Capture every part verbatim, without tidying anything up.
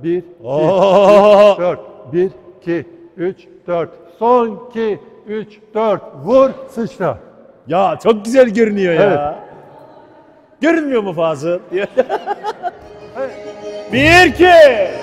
bir, iki, Oo. üç, dört. bir, iki, üç, dört. Son iki, üç, dört. Vur, sıçra. Ya çok güzel görünüyor ya. Evet. Görünmüyor mu Fazıl? Evet. Bir, iki.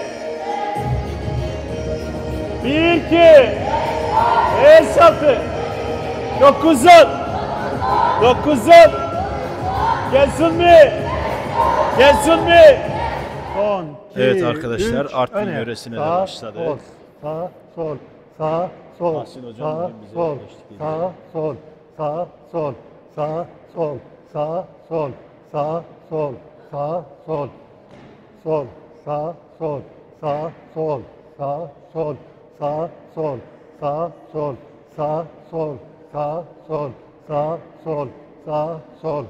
Bir, iki. Beş, altı. Dokuz, on. Dokuz, on. Gelsin mi? Gelsin mi? Son iki, Evet arkadaşlar, üç, Artvin öne. yöresine de Sağ, başladık. Sol, sağ, sol, sağ, sol, Tahsin hocam sağ, bugün bize sol, eşlik ediyor. sağ, sol, sağ, sol, sağ, sol, sağ, sol, sağ, sol, sağ, sol, sol, sağ, sol, sağ, sol, sağ, sol, sağ, sol, sağ, sol, sağ, sol, sağ, sol, sağ, sol, sağ, sol.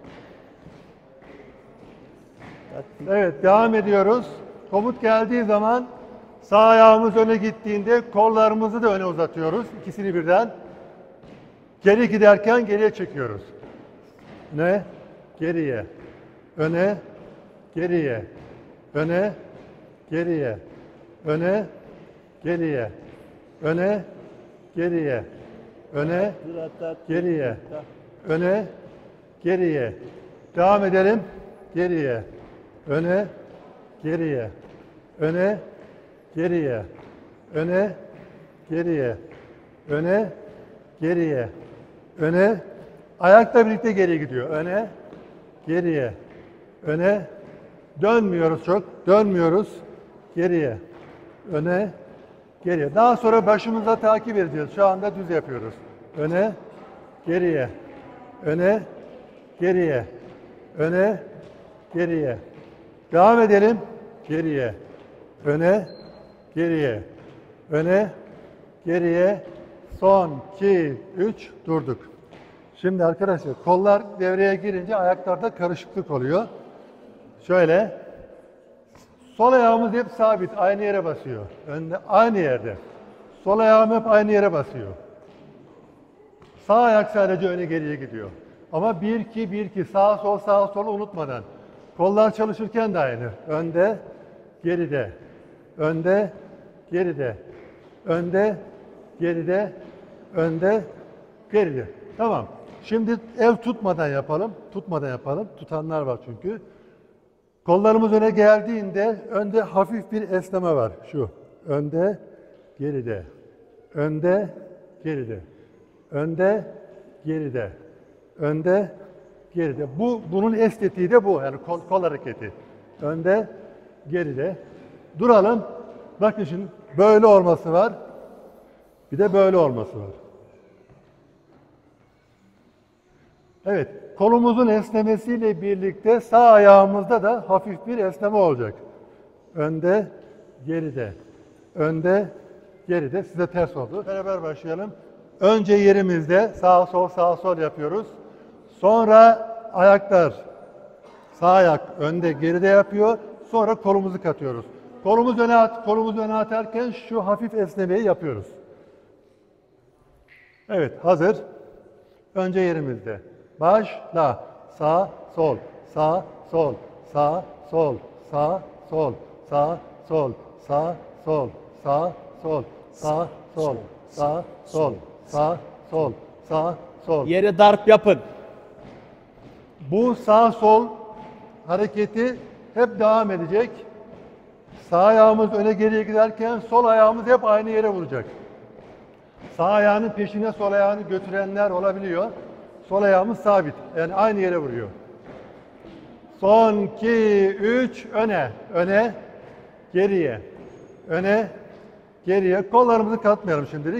Evet, devam ediyoruz. Komut geldiği zaman sağ ayağımız öne gittiğinde kollarımızı da öne uzatıyoruz. İkisini birden. Geri giderken geriye çekiyoruz. Öne, geriye. Öne, geriye. Öne, geriye. Öne, geriye. Öne, geriye. Öne, geriye. Öne, geriye. Devam edelim. Geriye. Öne, geriye. Öne, geriye. Öne, geriye. Öne, geriye. Öne, ayakla birlikte geriye gidiyor. Öne, geriye. Öne, dönmüyoruz çok. Dönmüyoruz. Geriye. Öne, geriye. Daha sonra başımızla takip edeceğiz. Şu anda düz yapıyoruz. Öne, geriye. Öne, geriye. Öne, geriye. Devam edelim. Geriye. Öne, geriye. Öne, geriye. Son, iki, üç, durduk. Şimdi arkadaşlar kollar devreye girince ayaklarda karışıklık oluyor. Şöyle. Sol ayağımız hep sabit. Aynı yere basıyor. Önde aynı yerde. Sol ayağım hep aynı yere basıyor. Sağ ayak sadece öne geriye gidiyor. Ama bir iki bir iki sağ sol sağ sol unutmadan. Kollar çalışırken de aynı. Önde, geride. Önde, geride. Önde, geride. Önde, geride. Tamam. Şimdi el tutmadan yapalım. Tutmadan yapalım. Tutanlar var çünkü. Kollarımız öne geldiğinde önde hafif bir esneme var. Şu. Önde, geride. Önde, geride. Önde, geride. Önde, geride. Bu bunun estetiği de bu. Yani kol, kol hareketi. Önde, geride. Duralım. Bakın şimdi böyle olması var. Bir de böyle olması var. Evet. Kolumuzun esnemesiyle birlikte sağ ayağımızda da hafif bir esneme olacak. Önde, geride. Önde, geride. Size ters oldu. Beraber başlayalım. Önce yerimizde sağ sol sağ sol yapıyoruz. Sonra ayaklar sağ ayak önde geride yapıyor. Sonra kolumuzu katıyoruz. Kolumuz öne at, kolumuzu öne atarken şu hafif esnemeyi yapıyoruz. Evet, hazır. Önce yerimizde. Başla. Sağ, sol, sağ, sol, sağ, sol, sağ, sol, sağ, sol, sağ, sol, sağ, sol, sağ, sol, sağ, sol, sağ, sol, sağ, sol. Yere darp yapın. Bu sağ sol hareketi hep devam edecek. Sağ ayağımız öne geriye giderken sol ayağımız hep aynı yere vuracak. Sağ ayağının peşine sol ayağını götürenler olabiliyor. Sol ayağımız sabit. Yani aynı yere vuruyor. Son, iki, üç, öne. Öne, geriye. Öne, geriye. Kollarımızı katmayalım şimdilik.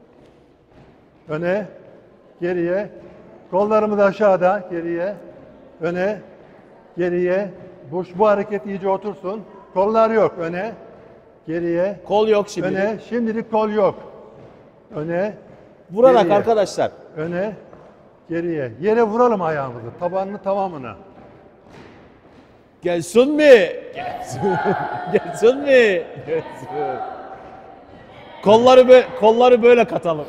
Öne, geriye. Kollarımız aşağıda, geriye. Öne, geriye. Bu, bu hareket iyice otursun. Kollar yok. Öne, geriye. Kol yok şimdi. Öne, şimdilik kol yok. Öne, Vurarak geriye. arkadaşlar. Öne, geriye. Yere vuralım ayağımızı. Tabanını tamamına. Gelsin mi? Gelsin. Gelsin mi? Gelsin. Kolları böyle, kolları böyle katalım.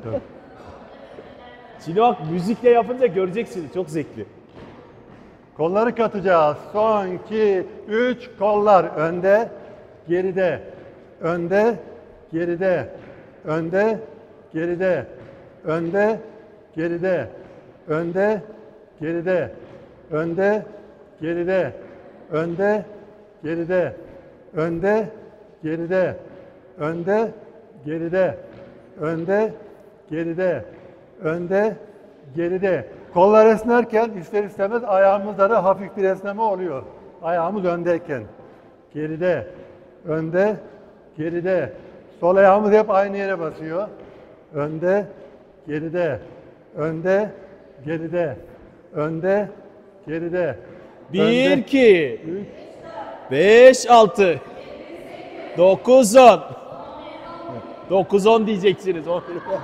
Şimdi bak müzikle yapınca göreceksiniz. Çok zevkli. Kolları katacağız. Son, iki, üç, kollar önde, geride, önde, geride, önde, geride, önde, geride, önde, geride, önde, geride, önde, geride, önde, geride, önde, geride, önde, geride, önde, geride. Kollar esnerken ister istemez ayağımızda da hafif bir esneme oluyor. Ayağımız öndeyken. Geride, önde, geride. Sol ayağımız hep aynı yere basıyor. Önde, geride, önde, geride, önde, geride. Bir, önde, iki, üç, beş, altı, dokuz, on. Dokuz, on diyeceksiniz. on.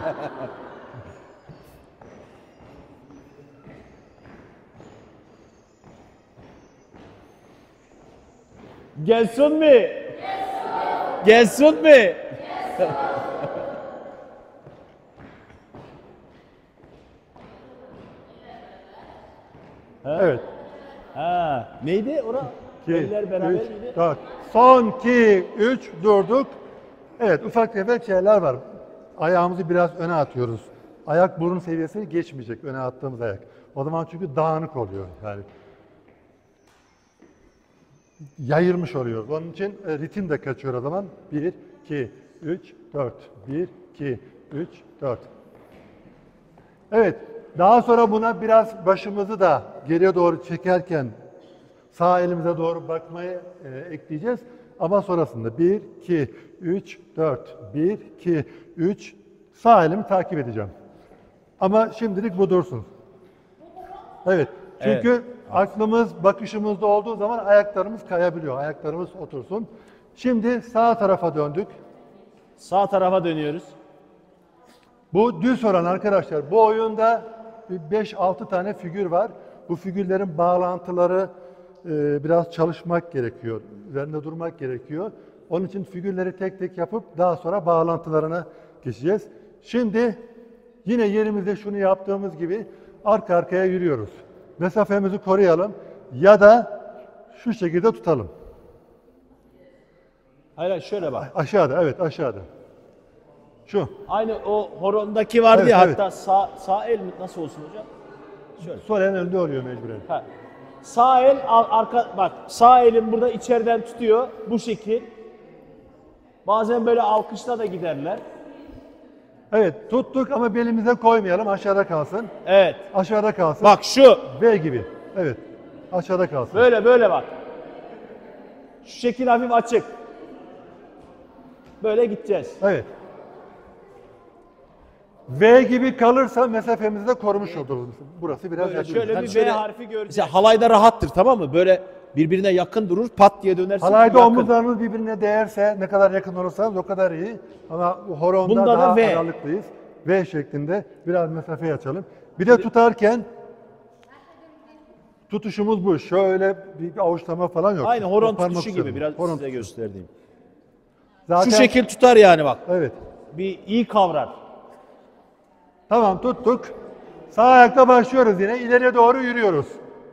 Gelsin mi? Gelsin mi? evet. Ha, neydi ora? iki, Eller beraber üç, miydi? dört. Son iki, üç durduk. Evet, ufak tefek şeyler var. Ayağımızı biraz öne atıyoruz. Ayak burun seviyesini geçmeyecek öne attığımız ayak. O zaman çünkü dağınık oluyor yani. Yayılmış oluyoruz. Onun için e, ritim de kaçıyor o zaman. bir, iki, üç, dört. bir, iki, üç, dört. Evet. Daha sonra buna biraz başımızı da geriye doğru çekerken sağ elimize doğru bakmayı e, ekleyeceğiz. Ama sonrasında bir, iki, üç, dört. bir, iki, üç. Sağ elimi takip edeceğim. Ama şimdilik bu dursun. Evet. Çünkü Evet. aklımız bakışımızda olduğu zaman ayaklarımız kayabiliyor. Ayaklarımız otursun. Şimdi sağ tarafa döndük. Sağ tarafa dönüyoruz. Bu düz oran arkadaşlar. Bu oyunda beş altı tane figür var. Bu figürlerin bağlantıları e, biraz çalışmak gerekiyor. Üzerinde durmak gerekiyor. Onun için figürleri tek tek yapıp daha sonra bağlantılarına geçeceğiz. Şimdi yine yerimizde şunu yaptığımız gibi arka arkaya yürüyoruz. Mesafemizi koruyalım ya da şu şekilde tutalım. Hayır hayır, şöyle bak. Aşağıda, evet aşağıda. Şu. Aynı o horondaki vardı Evet, ya, evet. hatta sağ, sağ el mi- nasıl olsun hocam? Şöyle. Sol elin önünde oluyor mecburen. Ha. Sağ el al- arka bak, sağ elim burada içeriden tutuyor bu şekil. Bazen böyle alkışla da giderler. Evet tuttuk ama belimize koymayalım, aşağıda kalsın. Evet. Aşağıda kalsın. Bak şu V gibi. Evet. Aşağıda kalsın. böyle böyle bak. Şu şekil hafif açık. Böyle gideceğiz. Evet. V gibi kalırsa mesafemizi de korumuş oluruz. Burası biraz Böyle yakın. şöyle Yani bir şöyle- V harfi göreceğiz. Mesela halayda rahattır, tamam mı? Böyle birbirine yakın durur, pat diye dönersin. Halayda yakın. omuzlarımız birbirine değerse ne kadar yakın olursanız o kadar iyi. Ama horonda Bunda da daha V. aralıklıyız. V şeklinde biraz mesafeyi açalım. Bir de tutarken tutuşumuz bu. Şöyle bir avuçlama falan yok. Aynı horon Koparmak tutuşu gibi istiyorum. biraz Horon size tutuşu. gösterdiğim. Zaten, Şu şekil tutar yani bak. Evet. Bir iyi kavrar. Tamam tuttuk. Sağ ayakta başlıyoruz yine. İleriye doğru yürüyoruz.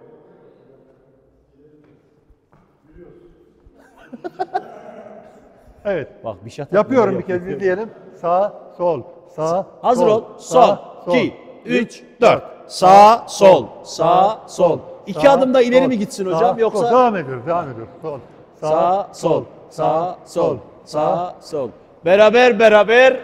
Evet. Bak bir şey Yapıyorum bir kez izleyelim. Sağ, sol, sağ, Hazır sol, ol. Son, iki, üç, dört. Sağ, sol, sağ, sol. İki sağ, adım da ileri sol, mi gitsin sağ, hocam sol. yoksa Devam ediyoruz, devam ediyoruz. Sol, sağ, sol, sağ, sol, sağ, sol. Beraber beraber.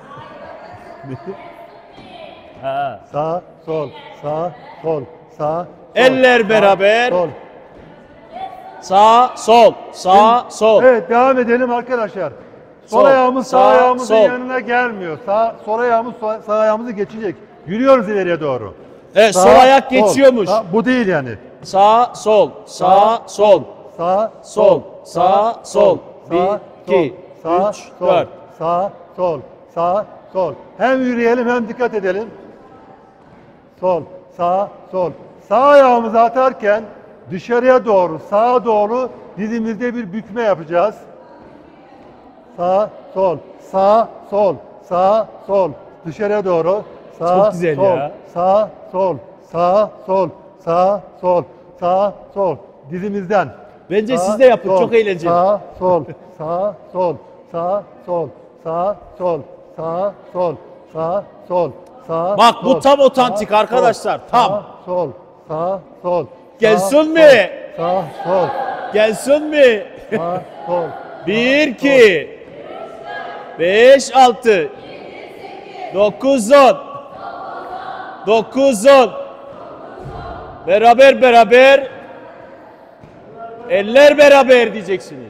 Ha. Sağ, sol, sağ, sol, sağ, sol, Eller sağ, beraber. Sol. Sağ, sol, sağ, sol. Evet, devam edelim arkadaşlar. Sol, Sol, ayağımız sağ, sağ, ayağımızın sol. yanına gelmiyor. Sağ, sol ayağımız sağ, sağ ayağımızı geçecek. Yürüyoruz ileriye doğru. Evet, Sağ, sol ayak sol. geçiyormuş. Sağ, bu değil yani. Sağ, sol, sağ, sol. Sağ, Sol, sağ, sol. Bir, sağ, iki, sol, üç, sol, dört. Sağ, sol, sağ, sol. Hem yürüyelim hem dikkat edelim. Sol, sağ, sol. Sağ ayağımızı atarken dışarıya doğru, sağa doğru dizimizde bir bükme yapacağız. Sağ, sol, sağ, sol, sağ, sol. Dışarıya doğru. Sağ, Çok güzel sol, ya. Sağ, sol, sağ, sol, sağ, sol, sağ, sol. Dizimizden. Bence sağ, siz de yapın, sol, çok eğlenceli. Sağ, sol, sağ, sol, sağ, sol, sağ, sol, sağ, sol, sağ, sol, sağ, Bak, bu sol, tam otantik sağ, arkadaşlar, sol, tam. Sağ, sol, sağ, sol. Gelsin sağ, mi? Sol, sağ, sol, Gelsin mi? sağ, sol. Bir, iki, beş, altı, dokuz, on, dokuz, on. Beraber beraber, eller beraber diyeceksiniz.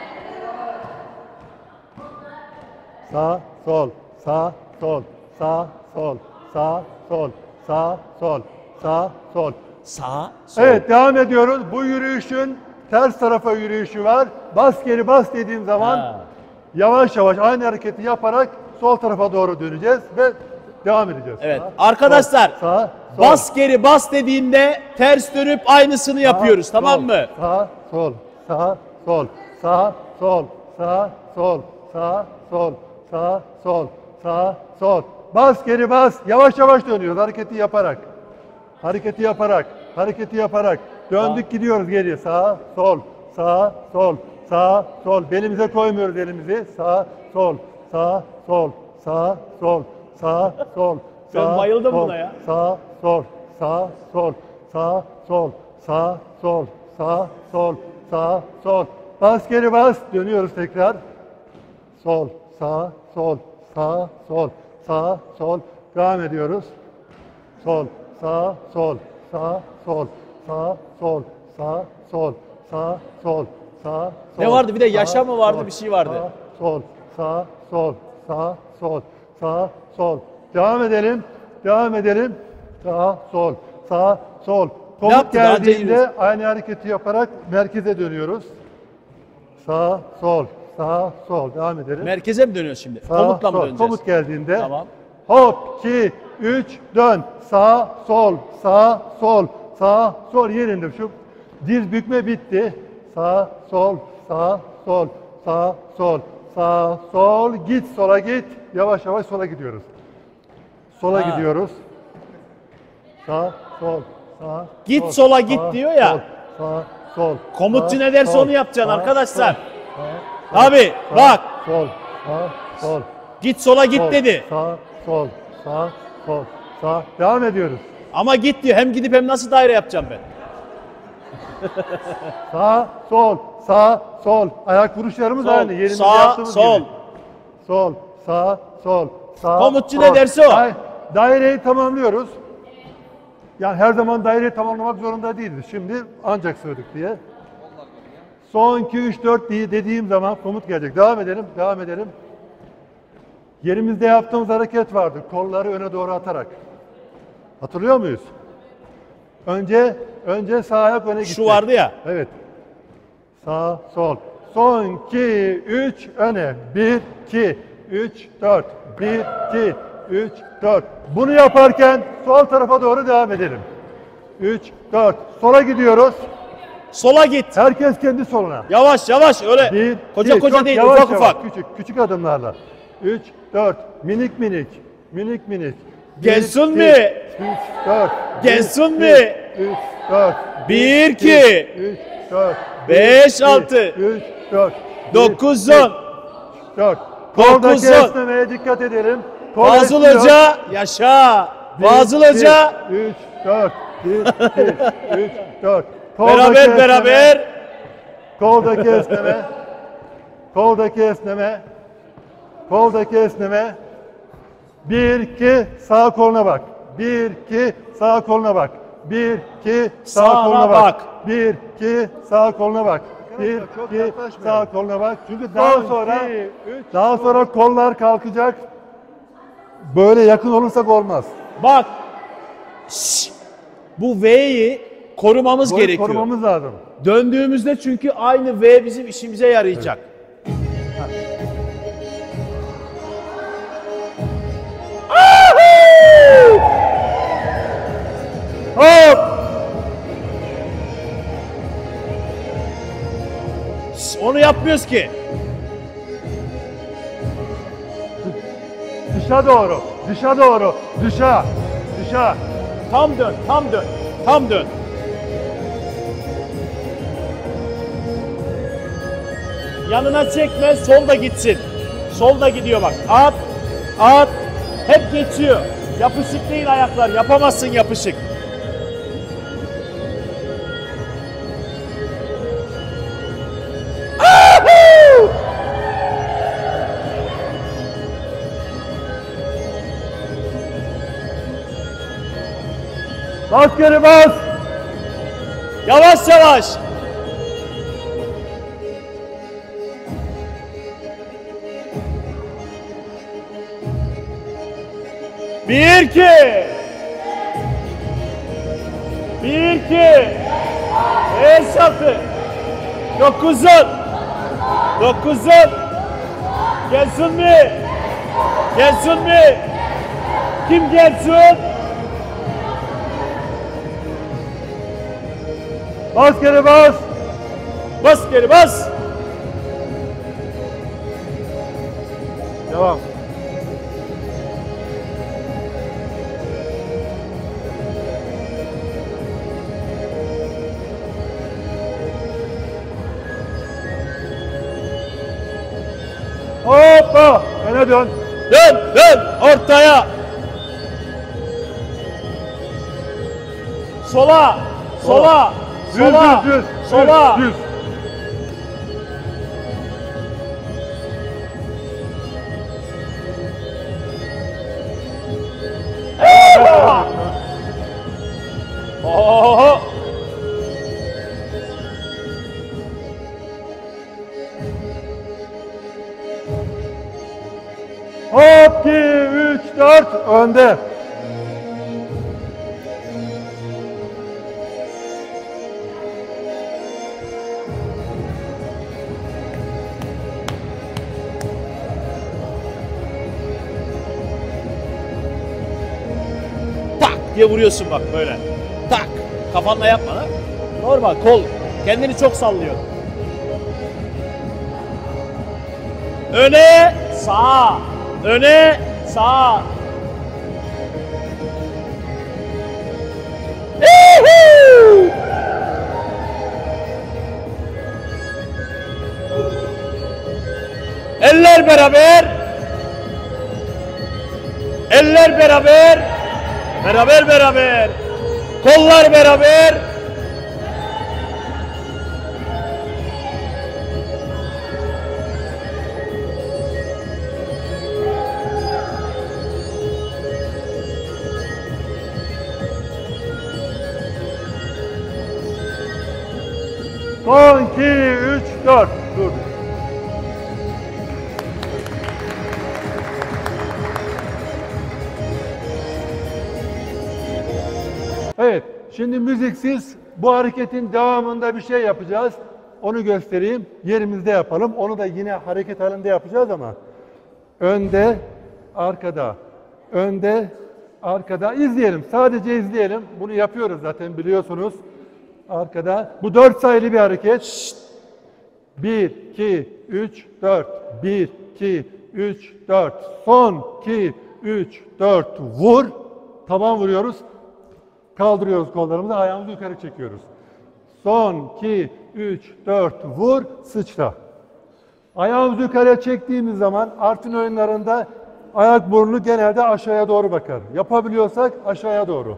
Sağ, sol, sağ, sol, sağ, sol, sağ, sol, sağ, sol, sağ, sol. Sağ, sol. Evet, devam ediyoruz. Bu yürüyüşün ters tarafa yürüyüşü var. Bas geri bas dediğim zaman Ha. yavaş yavaş aynı hareketi yaparak sol tarafa doğru döneceğiz ve devam edeceğiz. Evet, Sağ, arkadaşlar, sol, sağ, sol, bas geri bas dediğinde ters dönüp aynısını yapıyoruz, sağ, tamam sol, mı? Sağ, sol, sağ, sol, sağ, sol, sağ, sol, sağ, sol, sağ, sol, sağ, sol. Bas geri bas. Yavaş yavaş dönüyoruz hareketi yaparak. Hareketi yaparak, hareketi yaparak. Döndük gidiyoruz geri. Sağ, sol, sağ, sol, sağ, sol. Belimize koymuyoruz elimizi. Sağ, sol, sağ, sol, sağ, sol, sağ, sol. Ben sağ, bayıldım sol, buna ya. Sağ, sol, sağ, sol, sağ, sol, sağ, sol, sağ, sol, sağ, sol. Bas geri bas. Dönüyoruz tekrar. Sol, sağ, sol, sağ, sol, sağ, sol. Devam ediyoruz. Sol, sağ, sol, sağ, sol, sağ, sol, sağ, sol, sağ, sol, sağ, sol. Ne vardı? Bir de yaşa sağ, mı vardı? sol, Bir şey vardı. Sağ, sol, sağ, sol, sağ, sol, sağ, sol. Devam edelim. Devam edelim. Sağ, sol, sağ, sol. Komut yaptı? Daha önce geldiğinde yürüyoruz. aynı hareketi yaparak merkeze dönüyoruz. Sağ, sol, sağ, sol. Devam edelim. Merkeze mi dönüyoruz şimdi? Sağ, Komutla mı sol. döneceğiz? Komut geldiğinde Tamam. hop, iki, üç, dön. Sağ, sol, sağ, sol, sağ, sol yerinde. Şu diz bükme bitti. Sağ, sol, sağ, sol, sağ, sol, sağ, sol. Git, sola git. Yavaş yavaş sola gidiyoruz. Sola Ha. gidiyoruz. Sağ, sol, sağ, Git, sol, sola git sağ, diyor ya. Sol, sağ, sol. Komutçu sağ, ne derse sol, onu yapacaksın sağ, arkadaşlar. sol, sağ, sol, Abi, sağ, bak. Sol, sağ, sol. Git sola git Sol, dedi. Sağ, sol, sağ, sol, sağ. Devam ediyoruz. Ama git diyor. Hem gidip hem nasıl daire yapacağım ben? Sağ, sol, sağ, sol. Ayak vuruşlarımız Sol, aynı. Yerimizde sağ, yaptığımız sol. gibi. Sol, sağ, sol, sağ. Komutçu sol. ne derse o. Dai- daireyi tamamlıyoruz. Yani her zaman daireyi tamamlamak zorunda değiliz. Şimdi ancak söyledik diye. Son iki, üç, dört diye dediğim zaman komut gelecek. Devam edelim, devam edelim. Yerimizde yaptığımız hareket vardı. Kolları öne doğru atarak. Hatırlıyor muyuz? Önce önce sağ ayak öne gitti. Şu vardı ya. Evet. Sağ, sol. Son iki, üç, öne. Bir, iki, üç, dört. Bir, iki, üç, dört. Bunu yaparken sol tarafa doğru devam edelim. Üç, dört. Sola gidiyoruz. Sola git. Herkes kendi soluna. Yavaş yavaş öyle. Bir, koca iki, koca çok değil, yavaş ufak yavaş, ufak. Küçük, küçük adımlarla. Üç, dört. Minik minik. Minik minik. Bir, Gelsin iki, mi? Üç, dört. Gelsin Bir, mi? iki, Üç, dört. Bir, iki. Üç, dört. Beş, Bir, altı. iki, Üç, dört. Bir, Dokuz, iki, on. Dört. Dokuz, Koldaki on. esnemeye dikkat edelim. Kol Fazıl esniyor. Hoca yaşa. Bir, Fazıl iki, Hoca Üç, dört. Bir, iki, üç, dört. beraber Koldaki esneme. beraber. Koldaki esneme. Koldaki esneme. Koldaki esneme. Bir, iki, sağ koluna bak. Bir, iki, sağ koluna bak. Bir, iki, sağ Sağına koluna bak. bak. Bir, iki, sağ koluna bak. Bir, iki, sağ koluna bak. Çünkü daha sonra daha sonra kollar kalkacak. Böyle yakın olursak olmaz. Bak. Şşş. Bu V'yi korumamız Böyle gerekiyor. korumamız lazım. Döndüğümüzde çünkü aynı V bizim işimize yarayacak. Hop! Şşş, onu yapmıyoruz ki. Dışa doğru. Dışa doğru. Dışa. Dışa. Tam dön, tam dön, tam dön. Yanına çekme, sol da gitsin. Sol da gidiyor bak. At, at. Hep geçiyor. Yapışık değil ayaklar. Yapamazsın yapışık. Bas geri bas. Yavaş yavaş. Bir iki. Bir iki. Beş altı. Dokuzun. Dokuzun. Gelsin mi? Gelsin mi? Kim gelsin? Bas geri bas. Bas geri bas. Devam. Hoppa. Öne dön. Dön dön ortaya. Sola. Sola. Düz, Sola. düz, düz, Sola. düz, düz. Oho. Hop, iki, üç, dört, önde. Tak diye vuruyorsun bak böyle. Tak. Kafanla yapma lan. Normal kol. Kendini çok sallıyor. Öne, sağa. Öne, sağa. Yuhuu! Eller beraber. Eller beraber. Beraber beraber. Kollar beraber. Son, iki, üç, dört. Dur. Evet, şimdi müziksiz bu hareketin devamında bir şey yapacağız. Onu göstereyim. Yerimizde yapalım. Onu da yine hareket halinde yapacağız ama önde, arkada, önde, arkada. İzleyelim. Sadece izleyelim. Bunu yapıyoruz zaten biliyorsunuz. Arkada. Bu dört sayılı bir hareket. bir, iki, üç, dört. bir, iki, üç, dört. Son, iki, üç, dört. Vur. Taban vuruyoruz. Kaldırıyoruz kollarımızı. Ayağımızı yukarı çekiyoruz. Son, iki, üç, dört. Vur. Sıçra. Ayağımızı yukarıya çektiğimiz zaman Artvin oyunlarında ayak burnu genelde aşağıya doğru bakar. Yapabiliyorsak aşağıya doğru.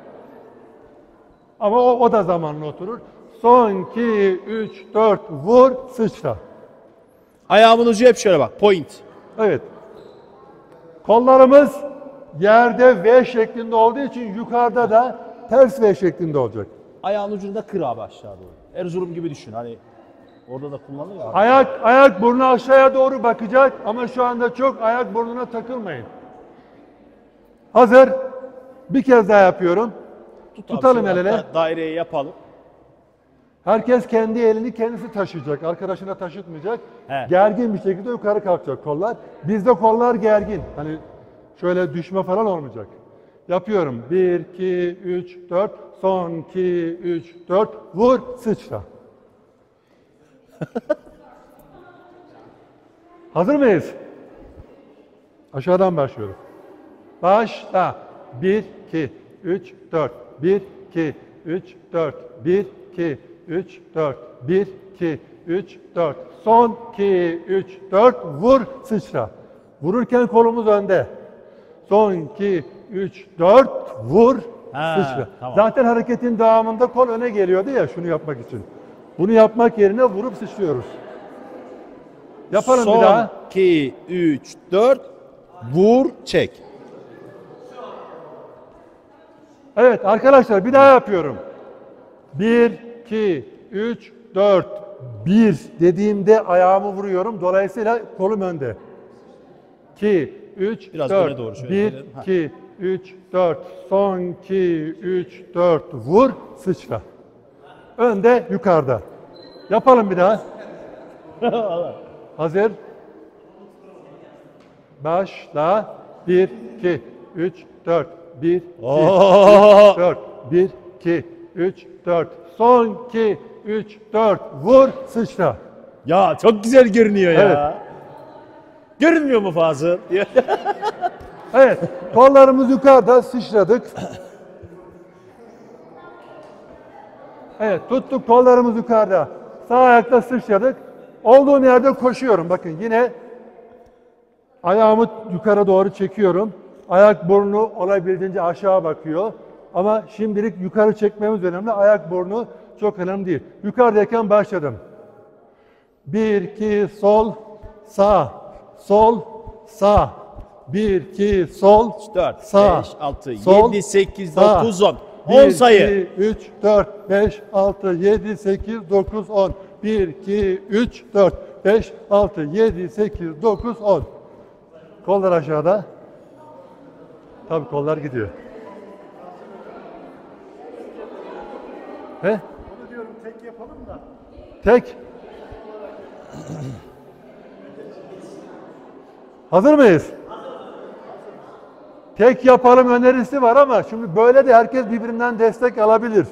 Ama o, o da zamanla oturur. Son, iki, üç, dört, vur, sıçra. Ayağımın ucu hep şöyle bak. Point. Evet. Kollarımız yerde V şeklinde olduğu için yukarıda da ters V şeklinde olacak. Ayağın ucunu da kır abi aşağı doğru. Erzurum gibi düşün. Hani orada da kullanılır ya. Ayak, ayak burnu aşağıya doğru bakacak ama şu anda çok ayak burnuna takılmayın. Hazır. Bir kez daha yapıyorum. Tut abi Tutalım şöyle el ele. hatta daireyi yapalım. Herkes kendi elini kendisi taşıyacak. Arkadaşına taşıtmayacak. He. Gergin bir şekilde yukarı kalkacak kollar. Bizde kollar gergin. Hani şöyle düşme falan olmayacak. Yapıyorum. bir, iki, üç, dört. Son, iki, üç, dört. Vur, sıçra. Hazır mıyız? Aşağıdan başlıyoruz. Başla. bir, iki, üç, dört. bir, iki, üç, dört. bir, iki, üç, dört. bir, iki, üç, dört. Son iki, üç, dört. Vur, sıçra. Vururken kolumuz önde. Son iki, üç, dört. Vur, Ha, sıçra. tamam. Zaten hareketin devamında kol öne geliyordu ya şunu yapmak için. Bunu yapmak yerine vurup sıçrıyoruz. Yapalım Son bir daha. iki, üç, dört. Vur, çek. Evet arkadaşlar bir daha yapıyorum. bir, iki, üç, dört, bir dediğimde ayağımı vuruyorum. Dolayısıyla kolum önde. iki, üç, Biraz dört. öne doğru şöyle bir, gelelim. Ha. iki, üç, dört. Son iki, üç, dört. Vur, sıçra. Önde, yukarıda. Yapalım bir daha. Hazır. Başla. bir, iki, üç, dört. bir, iki, Oo! üç, dört. bir, iki, üç, dört. Son iki, üç, dört. Vur, sıçra. Ya çok güzel görünüyor ya. Evet. Görünmüyor mu Fazıl? Evet, kollarımız yukarıda, sıçradık. Evet, tuttuk kollarımız yukarıda. Sağ ayakta sıçradık. Olduğum yerde koşuyorum. Bakın yine ayağımı yukarı doğru çekiyorum. Ayak burnu olabildiğince aşağı bakıyor. Ama şimdilik yukarı çekmemiz önemli. Ayak burnu çok önemli değil. Yukarıdayken başladım. Bir, iki, sol, sağ, sol, sağ. Bir, iki, sol, dört, sağ, beş, altı, sol, yedi, sekiz, sağ. dokuz, on. bir, on sayı. iki, üç, dört, beş, altı, yedi, sekiz, dokuz, on. bir, iki, üç, dört, beş, altı, yedi, sekiz, dokuz, on. Kollar aşağıda. Tabii kollar gidiyor. He? Onu diyorum tek yapalım da. Tek. Hazır mıyız? Tek yapalım önerisi var ama şimdi böyle de herkes birbirinden destek alabilir.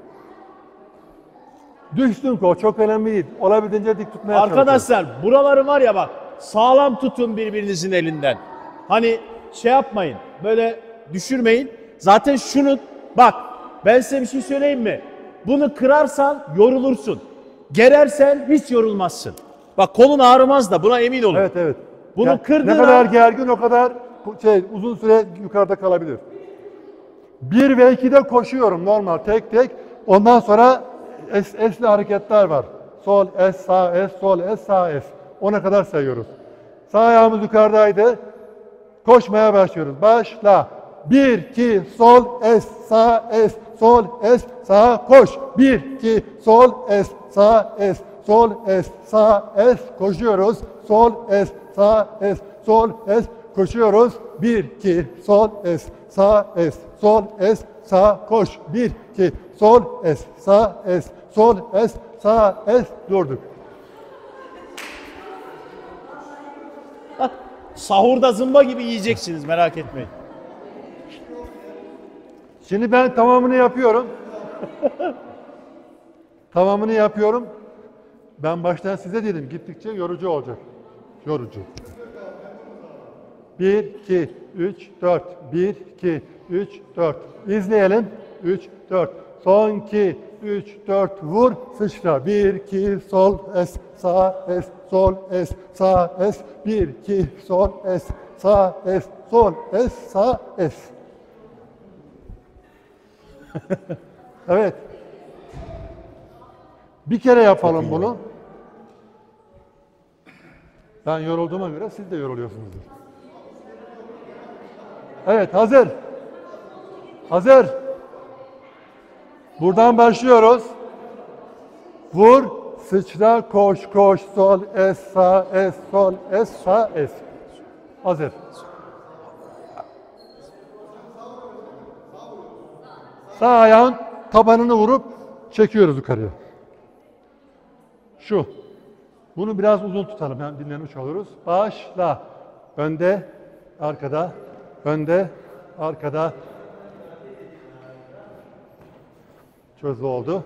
Düşsün kol çok önemli değil. Olabildiğince dik tutmaya çalışıyoruz. Arkadaşlar buraları var ya bak sağlam tutun birbirinizin elinden. Hani şey yapmayın böyle düşürmeyin. Zaten şunu bak ben size bir şey söyleyeyim mi? Bunu kırarsan yorulursun. Gerersen hiç yorulmazsın. Bak kolun ağrımaz da buna emin olun. Evet evet. Bunu Ya, kırdığın ne kadar an- gergin o kadar şey uzun süre yukarıda kalabilir. bir ve ikide koşuyorum normal tek tek. Ondan sonra es, esli hareketler var. Sol es, sağ es, sol es, sağ es. Ona kadar sayıyoruz. Sağ ayağımız yukarıdaydı. Koşmaya başlıyoruz. Başla. bir, iki, sol es, sağ es, sol es, sağ koş. bir, iki, sol es, sağ es, sol es, sağ es, koşuyoruz. Sol es, sağ es, sol es, koşuyoruz. bir, iki, sol es, sağ es, sol es, sağ koş. bir, iki, sol es, sağ es, sol es, sağ es, durduk. Sahurda zımba gibi yiyeceksiniz merak etmeyin. Şimdi ben tamamını yapıyorum. Tamamını yapıyorum. Ben baştan size dedim gittikçe yorucu olacak. Yorucu. bir, iki, üç, dört. bir, iki, üç, dört. İzleyelim. üç, dört. Son iki, üç, dört. Vur, sıçra. bir, iki, sol, es, sağ, es, sol, es, sağ, es. bir, iki, sol, es, sağ, es, sol, es, sağ, es. Evet. Bir kere yapalım bunu. Ben yorulduğuma göre siz de yoruluyorsunuzdur. Evet, hazır. Hazır. Buradan başlıyoruz. Vur, sıçra, koş, koş, sol, es, sağ, es, sol, es, sağ, es. Hazır. Sağ ayağın tabanını vurup çekiyoruz yukarıya. Şu. Bunu biraz uzun tutalım. Yani dinlenmiş oluruz. Başla. Önde, arkada, önde, arkada. Çözü oldu.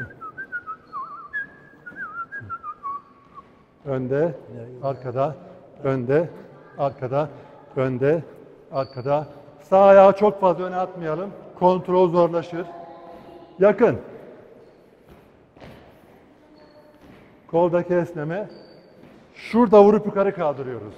Önde, arkada, önde, arkada, önde, arkada. Sağ ayağı çok fazla öne atmayalım. Kontrol zorlaşır. Yakın. Koldaki esneme. Şurada vurup yukarı kaldırıyoruz.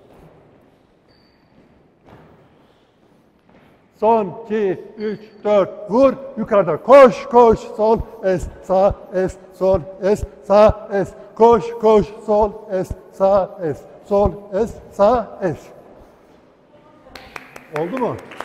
Son, iki, üç, dört, vur, yukarıda. Koş, koş, sol, es, sağ, es, sol, es, sağ, es. Koş, koş, sol, es, sağ, es, sol, es, sağ, es. Oldu mu?